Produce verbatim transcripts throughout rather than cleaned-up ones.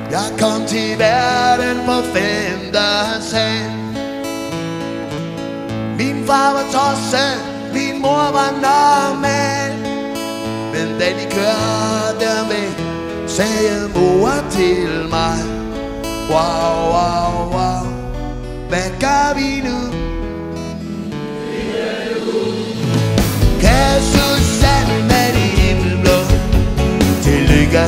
Jeg kom til verden på femte sal. Min far var tosset, min mor var normal. Men da de kørte væk, sagde mor til mig: Wow, wow, wow, hvad gør vi nu? Kære Susanne med de himmelblå, tillykke.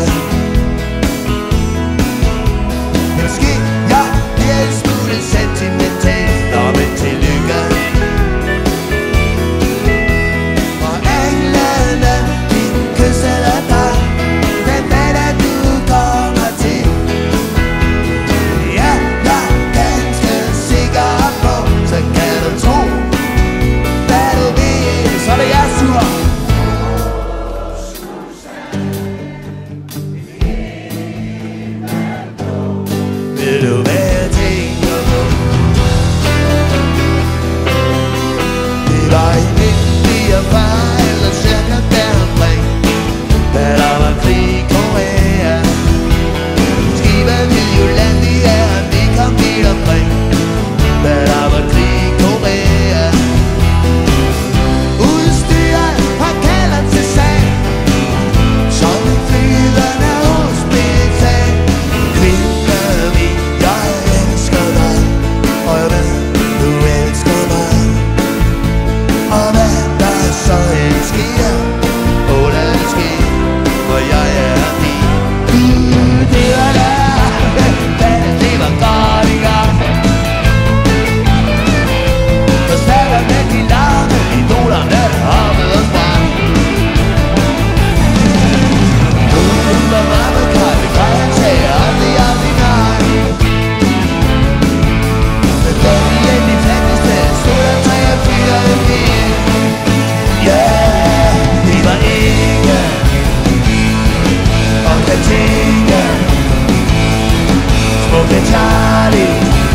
Måske jeg bliver en smule sentimental, nå men tillykke. Og englene, de kyssede dig den dag, da du kommer til. Ja, jeg er ganske sikker på, så kan du tro, hvad du vil. Så er det jeg, sur. Vil du være tænker på? Det var i nitten niogfyrre eller cirka deromkring, da der var krig i Korea. Skibet ville jo lande i æren, vi kom vidt omkring, da der var krig i Korea. Udstyret har kaldet til sag, som en flydende hospital. Kvinde min, jeg elsker dig, og jeg ved, du elsker mig. Og hvad der så end sker, åh lad det ske, for jeg er din. Gud, det var der, hvad det var godt i gang. Så snakker med de larme, idolerne hoppede og sprang. Uden var meget kaffe, grej han sagde aldrig, aldrig nej. Men da vi endelig fandt et sted, stod der tre og fire i bil. Ja, det var Inge og Katinka, smukke Charlie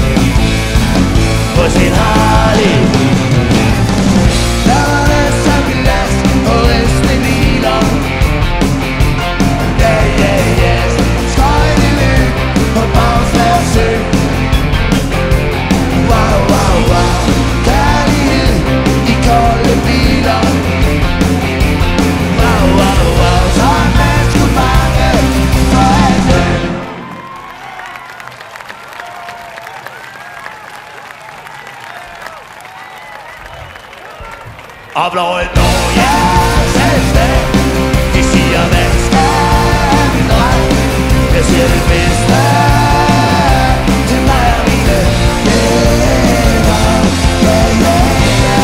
på sin Harley. Der var masser af glas og resten biler. Ja, ja, ja, skøjte løb på Bagsværd Sø. Wow, wow, wow, kærlighed i kolde biler. Wow, wow, wow, så man skulle bange for alt det. Og blå et år, ja, selvstændig. De siger, hvad skal vi dreng? Jeg siger det bedste til mig og mine venner. Ja, ja, ja.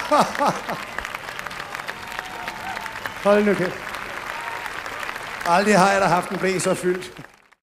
Hold nu kæft. Aldrig har jeg da haft en blæ så fyldt.